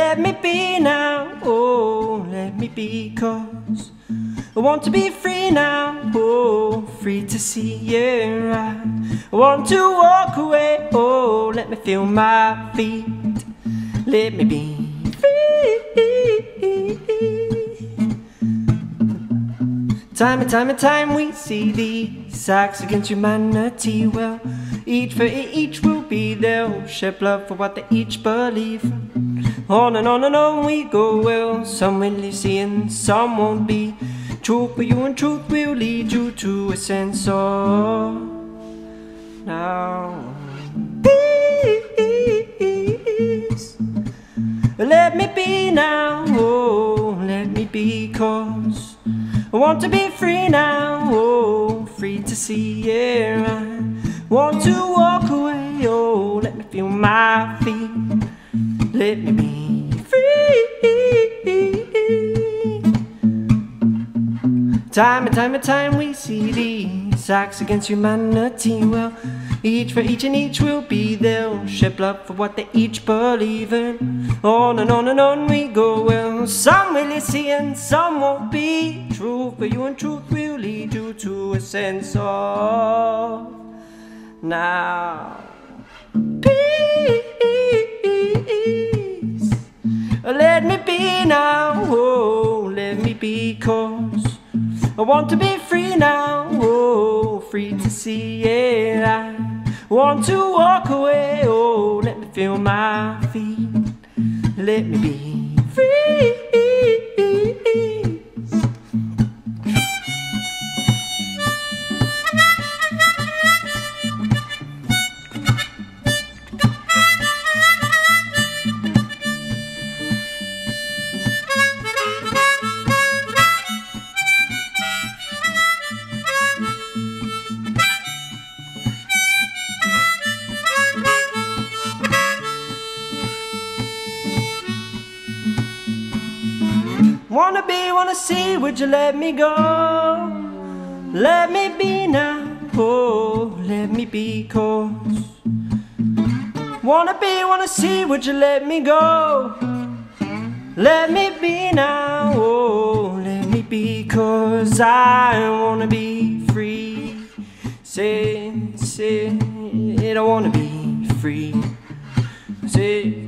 let me be now, oh, let me be, 'cause I want to be free now, oh, free to see, yeah. I want to walk away, oh, let me feel my feet, let me be free. Time and time and time we see these acts against humanity. Well, each for each will be there, shed blood for what they each believe. On and on we go, well, some will see and some won't be. Truth for you and truth will lead you to a sense of now peace. Let me be now, oh, let me be, 'cause I want to be free now, oh, free to see, yeah. I want to walk away, oh, let me feel my feet, let me be free. Time and time we see these acts against humanity. Well, each for each and each will be there, shed blood for what they each believe in. On and on we go, well, some will see and some won't be. Truth for you and truth will lead you to a sense of now peace. Let me be now, oh, let me be, 'cause I want to be free now, oh, free to see, yeah. I want to walk away, oh, let me feel my feet, let me be free. Wanna be, wanna see, would you let me go? Let me be now, oh, let me be, 'cause wanna be, wanna see, would you let me go? Let me be now, oh, let me be, 'cause I wanna be free. Say, I wanna be free. Say,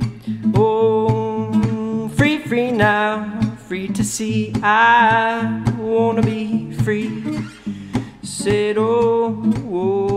oh, free now, free to see, I wanna be free. Said, oh, oh.